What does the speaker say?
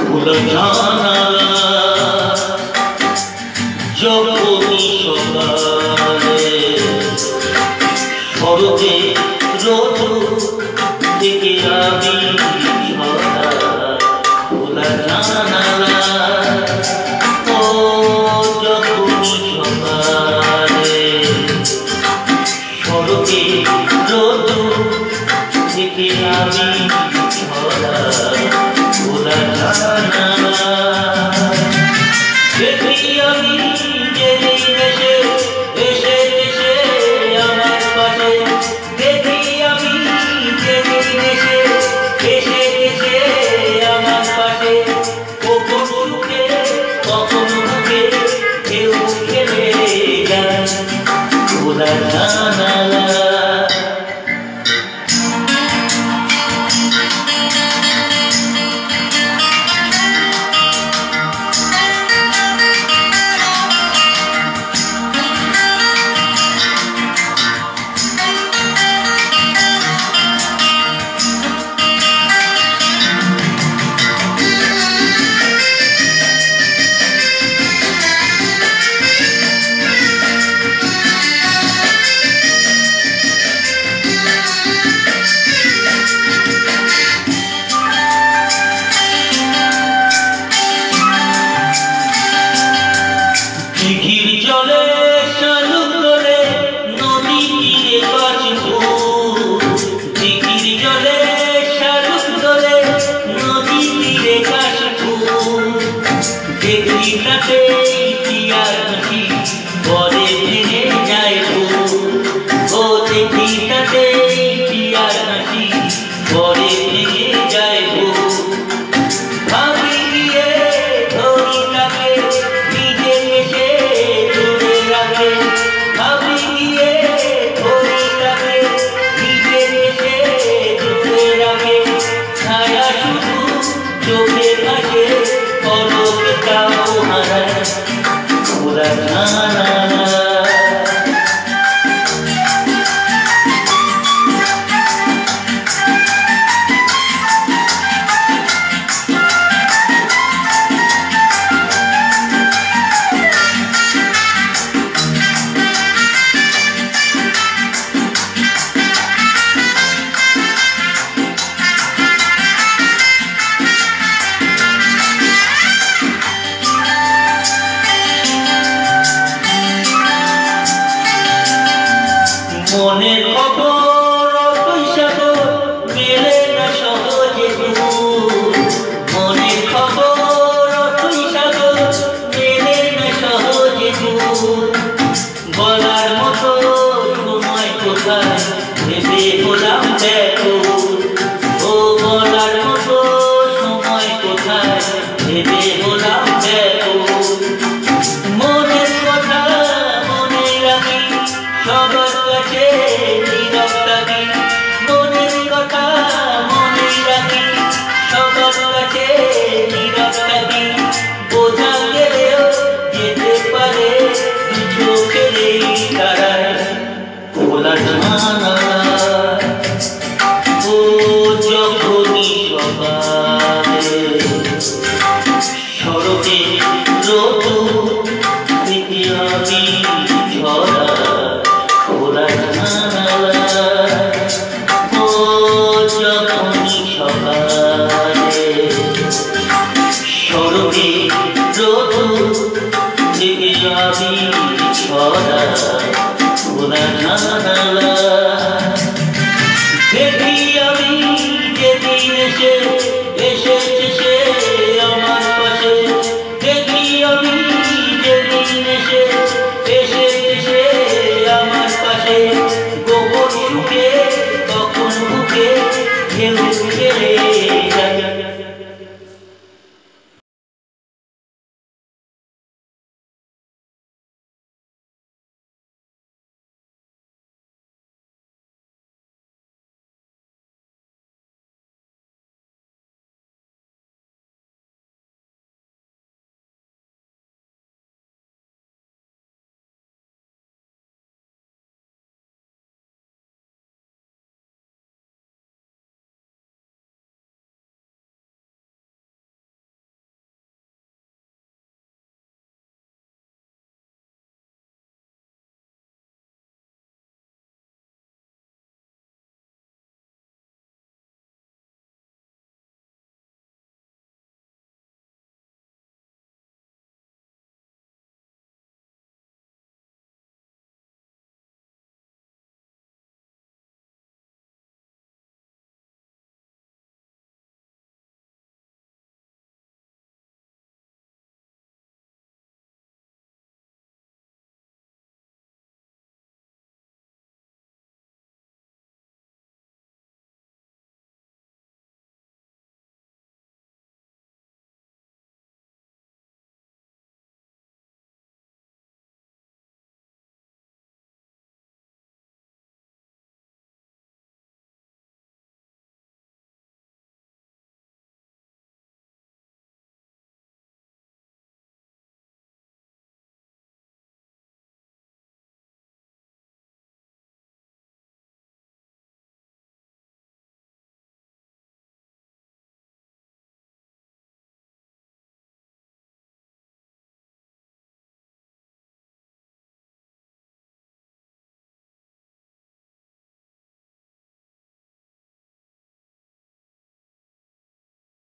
খোলা জানালা যখনই সকালে সড়কে রোদ থেকে আমি খোলা জানালা ও যখনই সকালে সড়কে রোদ থেকে আমি খোলা জানালা দেখি আমি যে দেশে এসে এসে আমার পাশে দেখি আমি যে দেশে এসে এসে আমার পাশে কখন সুখে কখন বুকে কেউ খেলে যায় খোলা জানালা দিঘির জলে শালুক দোলে নদী তীরে কাশফুল দিঘির জলে শালুক দোলে নদী তীরে কাশফুল দেখি তাতে পিয়ার হাসি পরে ভেঙে যায় ফুল ও দেখি তাতে পিয়ার হাসি পরে ভেঙে যায় ফুল ভাবি গিয়ে ধরি তাকে নিজে এসে দূরে রাখে ভাবি গিয়ে ধরি তাকে নিজে এসে দূরে রাখে ছায়া শুধু চোখে ভাসে পলকে তাও হারায় খোলা জানালা